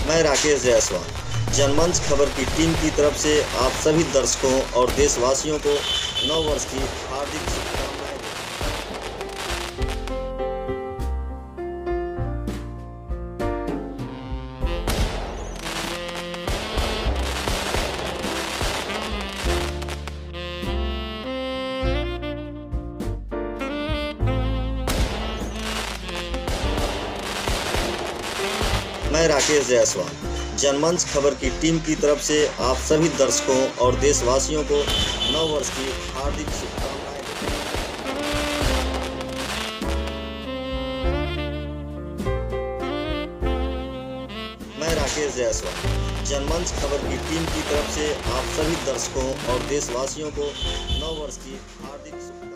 मैं राकेश जायसवाल जनमंच खबर की टीम की तरफ से आप सभी दर्शकों और देशवासियों को नव वर्ष की हार्दिक शुभकामनाएं। मैं राकेश जायसवाल जनमंच खबर की टीम की तरफ से आप सभी दर्शकों और देशवासियों को नव वर्ष की हार्दिक शुभकामनाएं। मैं राकेश जायसवाल जनमंच खबर की टीम की तरफ से आप सभी दर्शकों और देशवासियों को नव वर्ष की हार्दिक शुभकामनाएं।